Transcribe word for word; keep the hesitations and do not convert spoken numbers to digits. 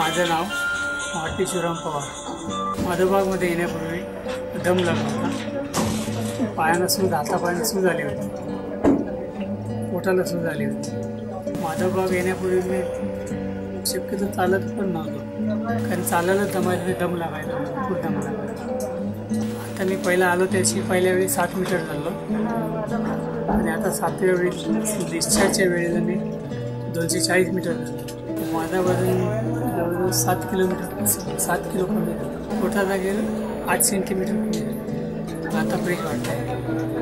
माझं नाव मारुती शिवराम पवार। माधवबागमध्ये येण्यापूर्वी दम लागला होता, पायानं सूज, हातापायानं सूज आली होती, पोटाला सूज आली होती। माधवबाग येण्यापूर्वी मी शक्यतो चालत पण नव्हतो, कारण चालायला दमायला दम लागायला खूप दम लागायला। आता मी पहिला आलो त्याची पहिल्या वेळी सात मीटर चाललो आणि आता सातव्या वेळी डिस्चार्जच्या वेळेला मी दोनशे चाळीस मीटर झालो। माझा वजन जवळजवळ सात किलोमीटर सात किलो कमी झालं, पोटाला गेलं आठ सेंटीमीटर कमी झालं। आता ब्रेक वाटत आहे।